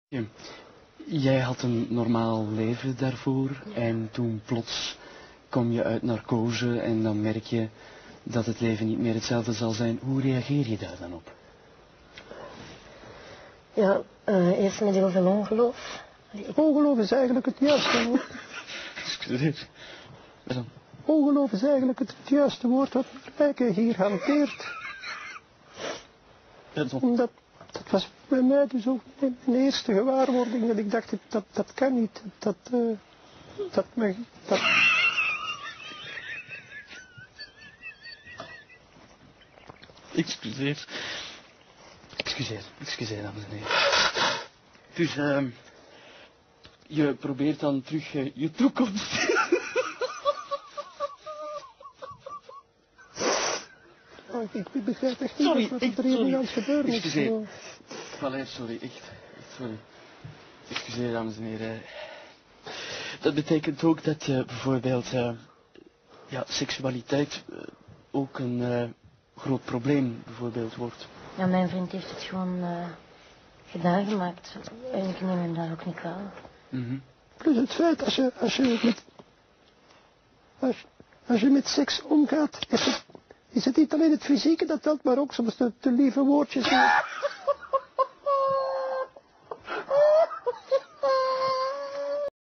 Ja. Jij had een normaal leven daarvoor en toen plots kom je uit narcose en dan merk je dat het leven niet meer hetzelfde zal zijn. Hoe reageer je daar dan op? Ja, eerst met heel veel ongeloof. Ongeloof is eigenlijk het juiste woord. Excuseer. Ongeloof is eigenlijk het juiste woord wat Rijke hier hanteert. Dat was bij mij dus ook mijn eerste gewaarwording dat ik dacht, dat kan niet. Excuseer, dames en heren. Dus, je probeert dan terug je toekomst. Ik begrijp echt niet wat er hier aan het gebeuren is. Excuseer. Sorry, echt sorry. Excuseer, dames en heren. Dat betekent ook dat je bijvoorbeeld, seksualiteit ook een groot probleem bijvoorbeeld wordt. Ja, mijn vriend heeft het gewoon gedaan gemaakt. En ik neem hem daar ook niet kwalijk. Plus het feit, als je met seks omgaat, is het niet alleen het fysieke dat telt, maar ook soms de lieve woordjes.